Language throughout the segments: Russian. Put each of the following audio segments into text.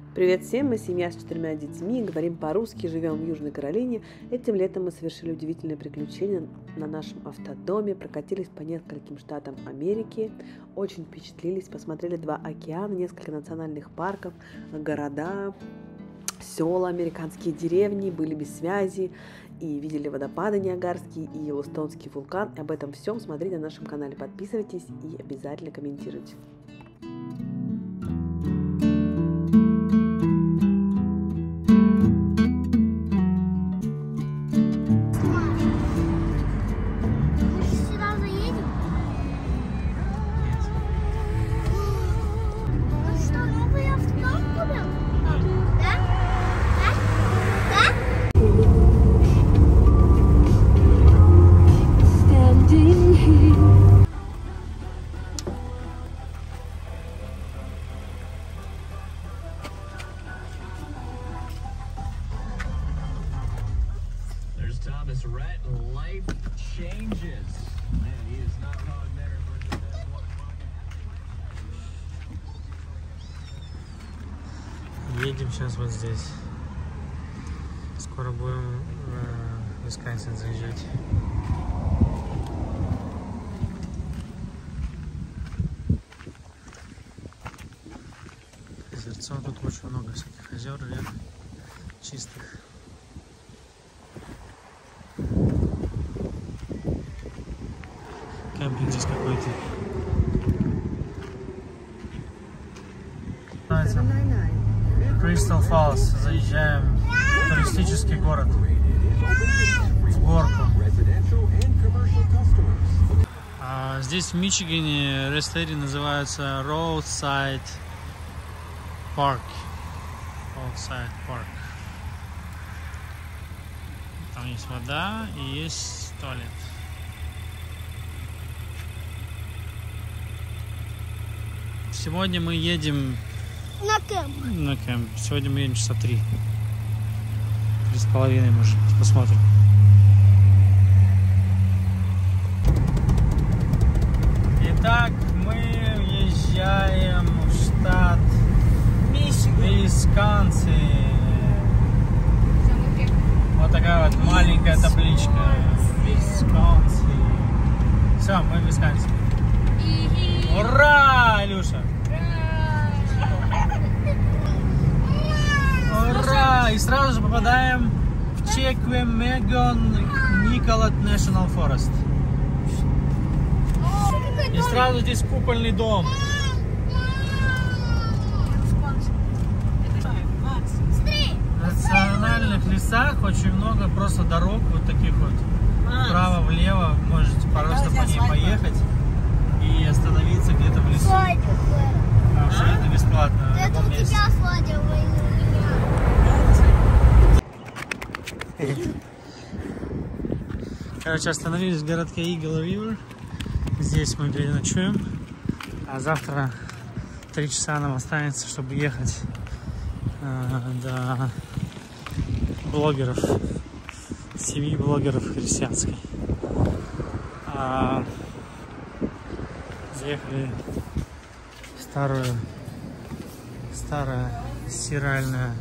Привет всем, мы семья с 4 детьми, говорим по-русски, живем в Южной Каролине. Этим летом мы совершили удивительное приключение на нашем автодоме, прокатились по нескольким штатам Америки, очень впечатлились, посмотрели 2 океана, несколько национальных парков, города, села, американские деревни, были без связи и видели водопады Ниагарские и Йеллоустонский вулкан. И об этом всем смотрите на нашем канале, подписывайтесь и обязательно комментируйте. Thomas Rhett, life changes. Man, he is not wrong there. Едем сейчас вот здесь. Скоро будем в Висконсин заезжать. Озерцо, тут очень много всяких озер, рек чистых. Кемпинг здесь какой-то. Crystal Falls. Заезжаем в туристический город. В горку. Здесь в Мичигане Рестлери называется Roadside Park. Roadside Park. Там есть вода и есть туалет. Сегодня мы едем на кемп. Сегодня мы едем часа 3. 3,5, может, посмотрим. Итак, мы въезжаем в штат Висконсин. Вот такая вот маленькая табличка. Висконсин. Все, мы в Висконсине. Ура, Илюша! Ура! И сразу же попадаем в Чеквемегон-Николет National Forest. И сразу здесь купольный дом. В национальных лесах очень много просто дорог вот таких вот. Вправо-влево можете просто по ней поехать и остановиться где-то в лесу. Потому что это бесплатно. Это у тебя сладил, Короче, остановились в городке Eagle River. Здесь мы переночуем. А завтра 3 часа нам останется, чтобы ехать до блогеров, семьи блогеров христианской. Заехали в старая стиральная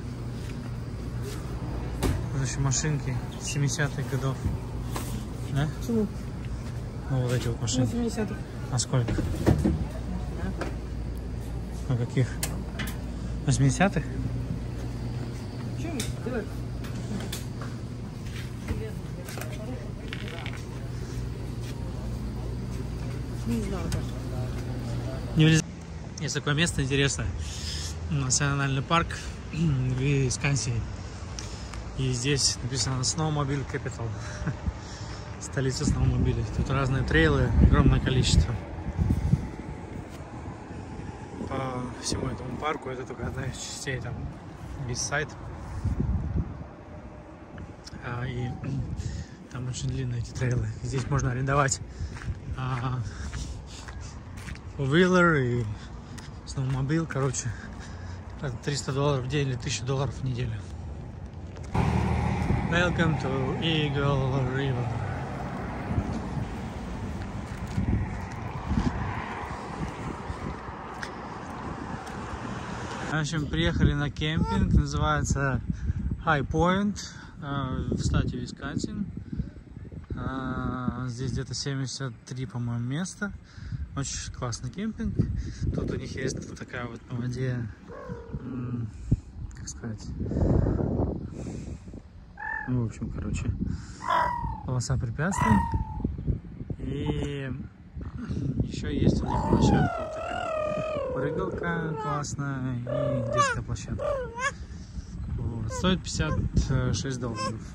машинки 70-х годов. Да? Почему? Ну вот эти вот машины. 70-х. А сколько? А каких? 80-х? Почему? Давай. Не знаю даже. Не влез... Есть такое место интересное. Национальный парк в Висконсине. И здесь написано Snowmobile Capital. Столица сноумобилей. Тут разные трейлы, огромное количество. По всему этому парку это только одна из частей, там весь сайт. И там очень длинные эти трейлы. И здесь можно арендовать виллер и сноумобил, короче, $300 в день или $1000 в неделю. Welcome to Eagle River. В общем, приехали на кемпинг, называется High Point в штате Висконсин. Здесь где-то 73, по-моему, места. Очень классный кемпинг. Тут у них есть вот такая вот на воде, как сказать, ну, в общем, короче, полоса препятствий. И еще есть у них площадка вот такая, прыгалка классная и детская площадка. Вот. Стоит $56.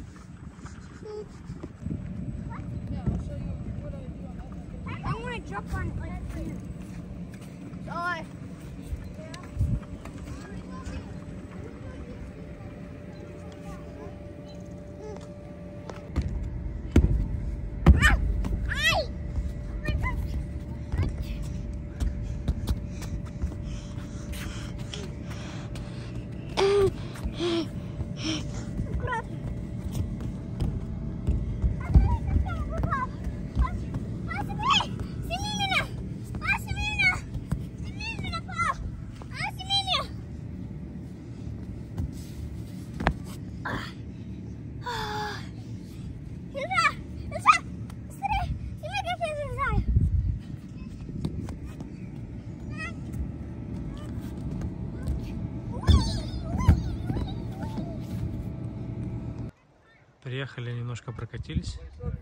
Приехали, немножко прокатились.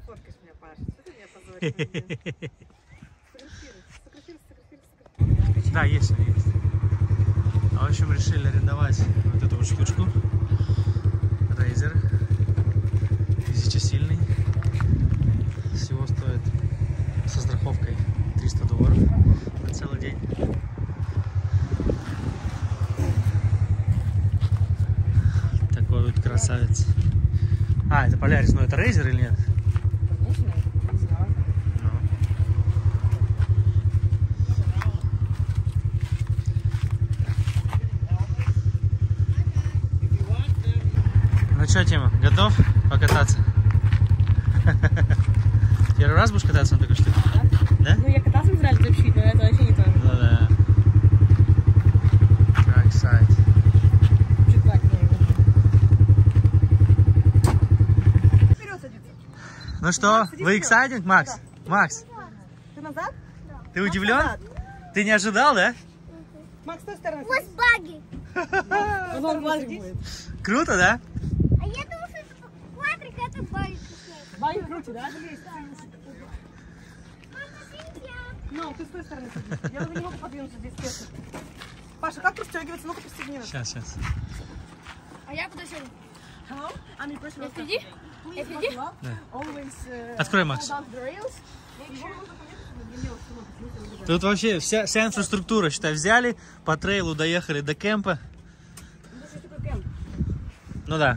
Да, есть. В общем, решили арендовать вот эту вот штучку. Razer. 1000-сильный. Всего стоит со страховкой $300 на целый день. Такой вот красавец. А, это Polaris, но это Razer или нет? Конечно, не знаю. Ну что, Тима, готов покататься? Первый раз будешь кататься на такой штуке? Да? Ну, я катался в Израиле чуть-чуть, но это вообще не то. Ну да. Track side. Чуть так, вперед садиться. Ну что, вы excited, Макс? Макс, Ты назад? ты удивлен? Ты не ожидал, да? Макс, с той стороны. Вот баги. Он баги будет. Круто, да? А я думаю, что это квадрик, это баги. Баги круче, да? Мама, Синтия. Ну, ты с той стороны садись. Я уже не могу подвинуться здесь тесно. Паша, как пристегиваться? Ну-ка, пристегни нас. Сейчас. А я куда сяду? Hello? I'm in person. Впереди? Я впереди? Открой, Макс. Тут вообще вся инфраструктура, считай, взяли, по трейлу доехали до кемпа. Ну да.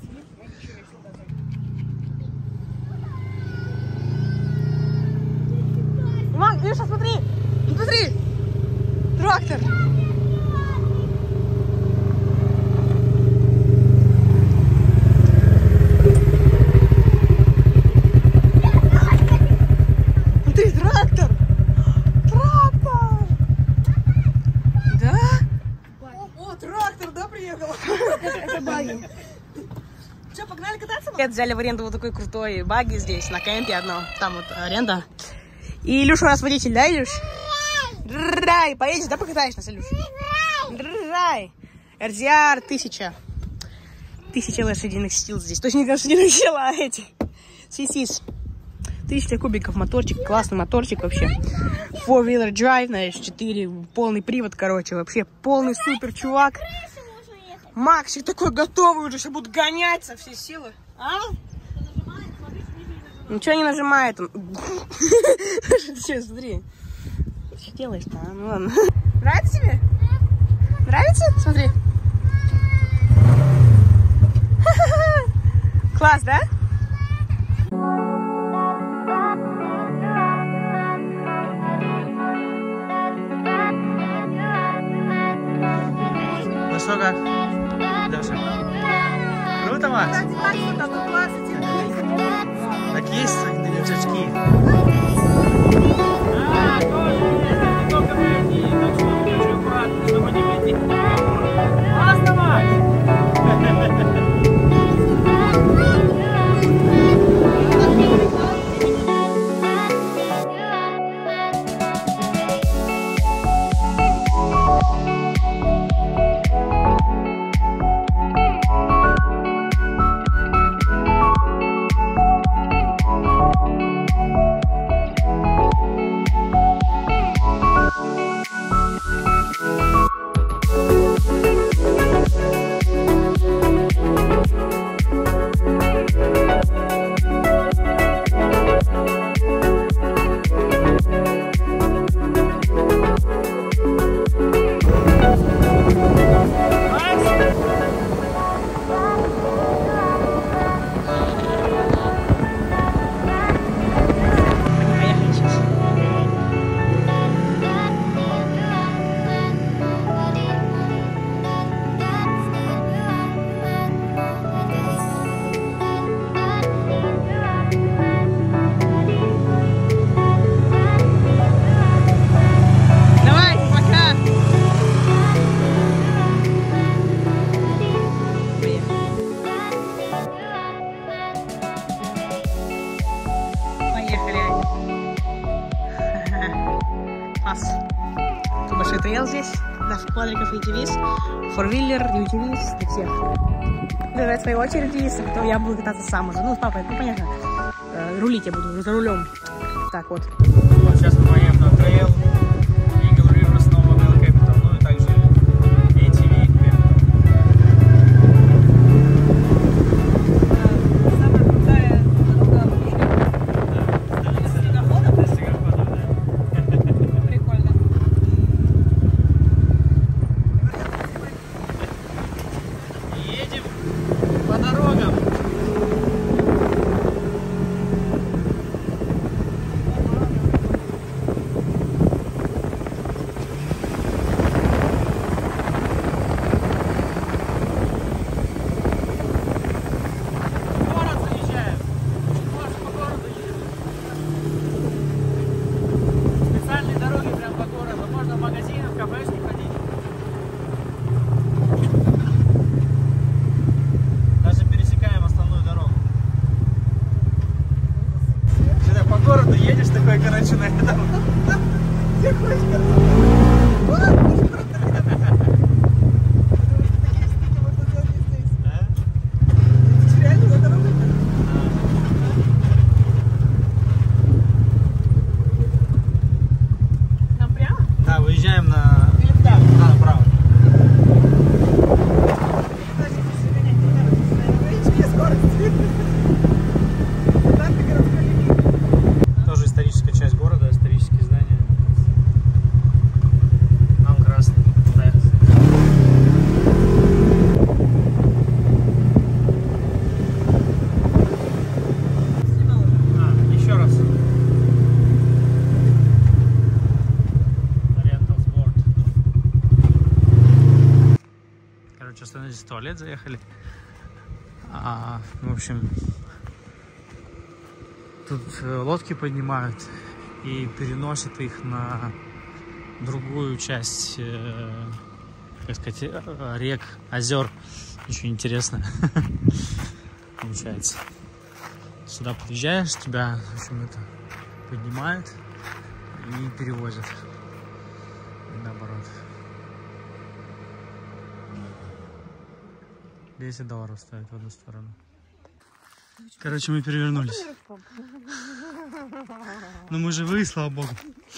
Иван, Гриша, смотри! Смотри! Трактор! Смотри, трактор! Трактор! Да? О, трактор, да, приехал? Это баги. Что, погнали кататься? Нет, взяли в аренду вот такой крутой баги здесь, на кемпе одно. Там вот аренда. И Илюша у нас водитель, да, Илюш? Рай, поедешь, да, покатаешь нас, Илюш? Рай. RDR 1000. 1000 лошадиных сил здесь. Точно не лошадиных сил, а эти. CCs. 1000 кубиков моторчик, классный моторчик вообще. 4-wheeler drive, знаешь, 4, полный привод, короче, вообще полный супер чувак. Максик такой готовый уже, сейчас будут гонять со всей силы. А? Ничего не нажимает он. Что, смотри. Что делаешь-то? Ну ладно. Нравится тебе? Нравится? Смотри. Класс, да? Ну что, как? Даша? Круто, Макс? Так есть очки. Да, тоже. Только мы одни, так что очень аккуратно, чтобы не выйти. квадриков и UTVs, форвиллер, UTVs, для всех. Дождать своей очереди, если кто, я буду кататься сам уже. Ну, с папой, ну, понятно. Рулить я буду за рулем. Так вот. Вот сейчас мы поедем на трейл Eagle River Snowmobile Capital, ну и также ATV Capital. Самая крутая дорога в мире. До снегохода, да. Прикольно. Едем по дорогам. Город заезжаем. Очень классно по городу едем. Специальные дороги прям по городу. Можно в магазины, в кафешки ходить. Даже пересекаем основную дорогу. Когда по городу едешь такой, короче, на этом. Где хочешь. Нам прямо? Да, выезжаем на... Да, направо. Тоже историческая часть города, исторические здания. Нам красный. Еще раз. Oriental's Board. Короче, остановились в туалет, заехали. В общем, тут лодки поднимают и переносят их на другую часть, как сказать, рек, озер. Очень интересно получается. Сюда подъезжаешь, тебя, в общем, это поднимают и перевозят. И наоборот. $10 стоит в одну сторону. Короче, мы перевернулись. Но мы живые, слава богу.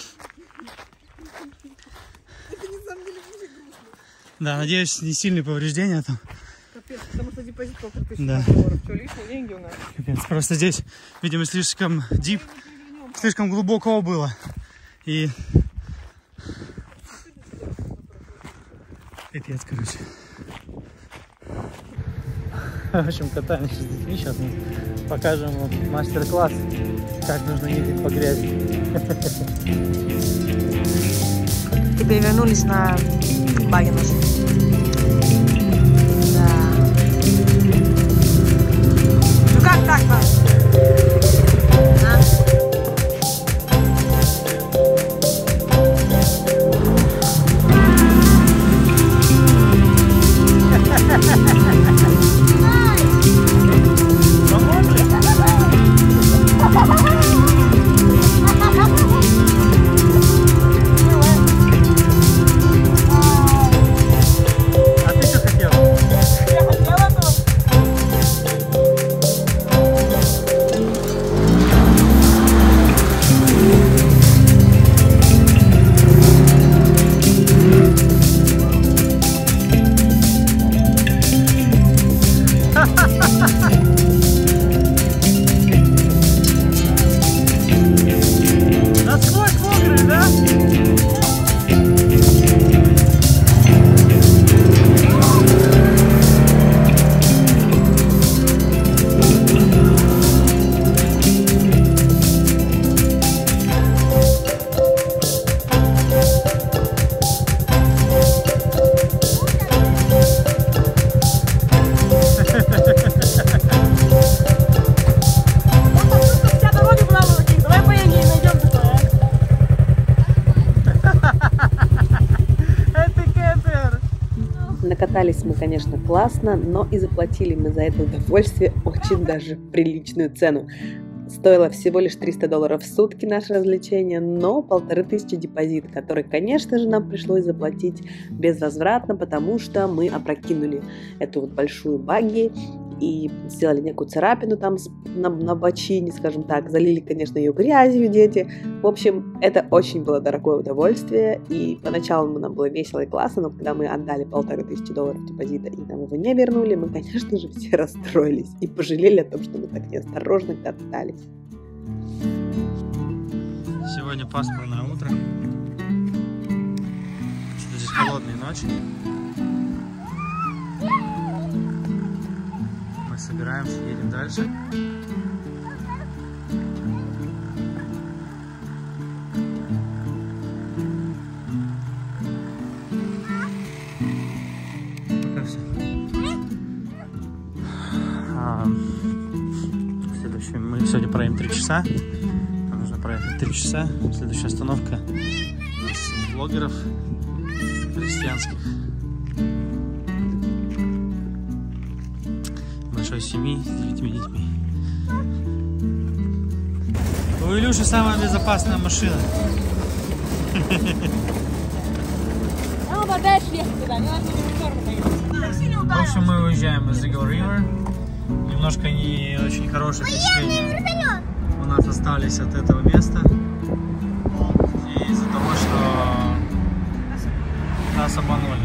Да, надеюсь, не сильные повреждения там. Капец, потому что депозит сколько тысяч Да. долларов. Что, лишние деньги у нас? Капец, просто здесь, видимо, слишком дип, слишком глубоко было. И... Капец, короче. В общем, катаемся с детьми. Сейчас мы покажем вам мастер-класс, как нужно ездить по грязи. Перевернулись на баги наши. Да. Ну как так, Паш? А? А ты что хотел? Я хотела тут. Насквозь мокрый, да? Вся дорога была в руке. Давай поедем и найдем такое. Это кемпер! Накатались мы, конечно, классно, но и заплатили мы за это удовольствие очень даже приличную цену. Стоило всего лишь $300 в сутки наше развлечение, но 1500 депозит, который, конечно же, нам пришлось заплатить безвозвратно, потому что мы опрокинули эту вот большую багги и сделали некую царапину там на бочине, скажем так, залили, конечно, ее грязью дети. В общем, это очень было дорогое удовольствие, и поначалу нам было весело и классно, но когда мы отдали $1500 депозита и нам его не вернули, мы, конечно же, все расстроились и пожалели о том, что мы так неосторожно катались. Сегодня пасмурное утро. Здесь холодные ночи. Мы собираемся, едем дальше. Пока все. Мы сегодня проедем 3 часа. Нам нужно проехать 3 часа. Следующая остановка из блогеров христианских. Большой семьи с 9 детьми. У Илюши самая безопасная машина. В общем, мы уезжаем из Eagle River. Немножко не очень хорошее впечатление у нас остались от этого места. И из-за того, что нас обманули.